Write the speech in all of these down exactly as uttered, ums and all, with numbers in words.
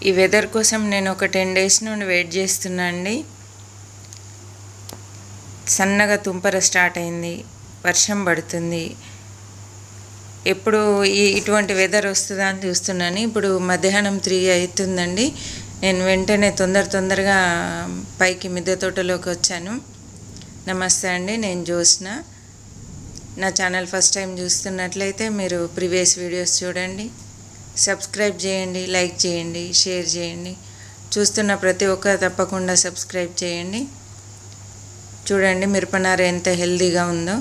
ఈ వెదర్ కోసం నేను ఒక టెన్ డేస్ నుండి వెయిట్ చేస్తున్నా అండి. సన్నగా తుంపర స్టార్ట్ అయింది, వర్షం పడుతుంది. ఎప్పుడు ఈ ఇటువంటి వెదర్ వస్తుందా అని చూస్తున్నాను. ఇప్పుడు మధ్యాహ్నం త్రీ అవుతుందండి. నేను వెంటనే తొందర తొందరగా పైకి మిద్దె తోటలోకి వచ్చాను. నమస్తే అండి, నేను జ్యోత్స్న. నా ఛానల్ ఫస్ట్ టైం చూస్తున్నట్లయితే మీరు ప్రీవియస్ వీడియోస్ చూడండి, సబ్స్క్రైబ్ చేయండి, లైక్ చేయండి, షేర్ చేయండి. చూస్తున్న ప్రతి ఒక్కరు తప్పకుండా సబ్స్క్రైబ్ చేయండి. చూడండి మిరపనార ఎంత హెల్తీగా ఉందో.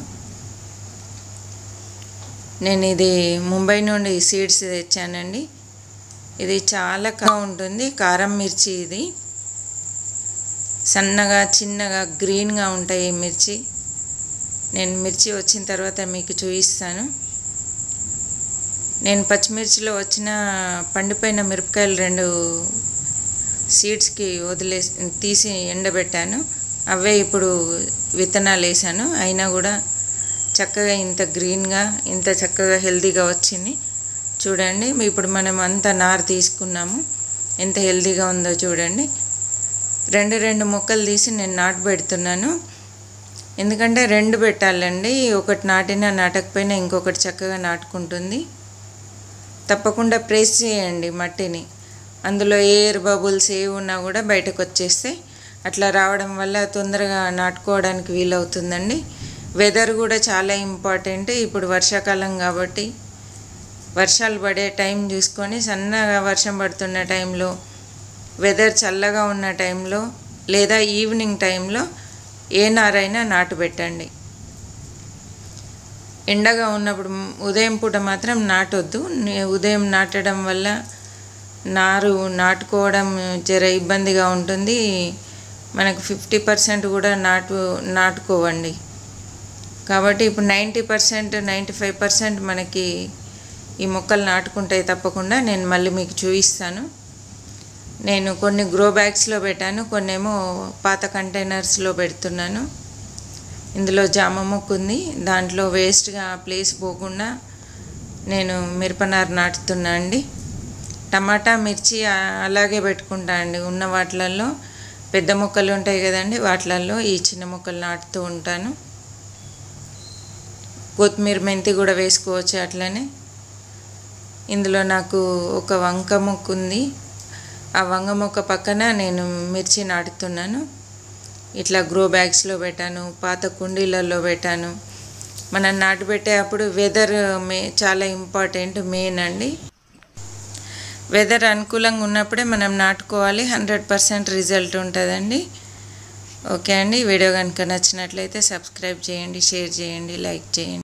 నేను ఇది ముంబై నుండి సీడ్స్ తెచ్చానండి. ఇది చాలా కారం ఉంటుంది, కారం మిర్చి. ఇది సన్నగా చిన్నగా గ్రీన్గా ఉంటాయి ఈ మిర్చి. నేను మిర్చి వచ్చిన తర్వాత మీకు చూపిస్తాను. నేను పచ్చిమిర్చిలో వచ్చిన పండిపోయిన మిరపకాయలు రెండు సీడ్స్కి వదిలే తీసి ఎండబెట్టాను. అవే ఇప్పుడు విత్తనాలు వేసాను. అయినా కూడా చక్కగా ఇంత గ్రీన్గా ఇంత చక్కగా హెల్తీగా వచ్చింది. చూడండి ఇప్పుడు మనం అంత నారు తీసుకున్నాము, ఎంత హెల్తీగా ఉందో చూడండి. రెండు రెండు మొక్కలు తీసి నేను నాటు పెడుతున్నాను. ఎందుకంటే రెండు పెట్టాలండి, ఒకటి నాటినా నాటకపోయినా ఇంకొకటి చక్కగా నాటుకుంటుంది. తప్పకుండా ప్రెస్ చేయండి మట్టిని. అందులో ఎయిర్ బబుల్స్ ఏ ఉన్నా కూడా బయటకు వచ్చేస్తే అట్లా రావడం వల్ల తొందరగా నాటుకోవడానికి వీలవుతుందండి. వెదర్ కూడా చాలా ఇంపార్టెంట్. ఇప్పుడు వర్షాకాలం కాబట్టి వర్షాలు పడే టైం చూసుకొని, సన్నగా వర్షం పడుతున్న టైంలో, వెదర్ చల్లగా ఉన్న టైంలో లేదా ఈవినింగ్ టైంలో ఏ నారైనా నాటు పెట్టండి. ఎండగా ఉన్నప్పుడు ఉదయం పూట మాత్రం నాటొద్దు. ఉదయం నాటడం వల్ల నారు నాటుకోవడం జర ఇబ్బందిగా ఉంటుంది. మనకు ఫిఫ్టీ పర్సెంట్ కూడా నాటు నాటుకోవండి. కాబట్టి ఇప్పుడు ninety percent ninety five percent మనకి ఈ మొక్కలు నాటుకుంటాయి తప్పకుండా. నేను మళ్ళీ మీకు చూపిస్తాను. నేను కొన్ని గ్రో బ్యాగ్స్లో పెట్టాను, కొన్ని ఏమో పాత కంటైనర్స్లో పెడుతున్నాను. ఇందులో జామ మొక్క ఉంది, దాంట్లో వేస్ట్గా ప్లేస్ పోకుండా నేను మిరపనారు నాటుతున్నా అండి. టమాటా మిర్చి అలాగే పెట్టుకుంటా అండి. ఉన్న వాటిలలో పెద్ద మొక్కలు ఉంటాయి కదండి, వాటిలలో ఈ చిన్న మొక్కలు నాటుతూ ఉంటాను. కొత్తిమీర మెంతి కూడా వేసుకోవచ్చు అట్లనే. ఇందులో నాకు ఒక వంక మొక్క ఉంది, ఆ వంగ మొక్క పక్కన నేను మిర్చి నాటుతున్నాను. ఇట్లా గ్రో బ్యాగ్స్లో పెట్టాను, పాత కుండీలలో పెట్టాను. మనం నాటు పెట్టేటప్పుడు వెదర్ మే చాలా ఇంపార్టెంట్, మెయిన్ అండి. వెదర్ అనుకూలంగా ఉన్నప్పుడే మనం నాటుకోవాలి, హండ్రెడ్ పర్సెంట్ రిజల్ట్ ఉంటుందండి. ఓకే అండి, వీడియో కనుక నచ్చినట్లయితే సబ్స్క్రైబ్ చేయండి, షేర్ చేయండి, లైక్ చేయండి.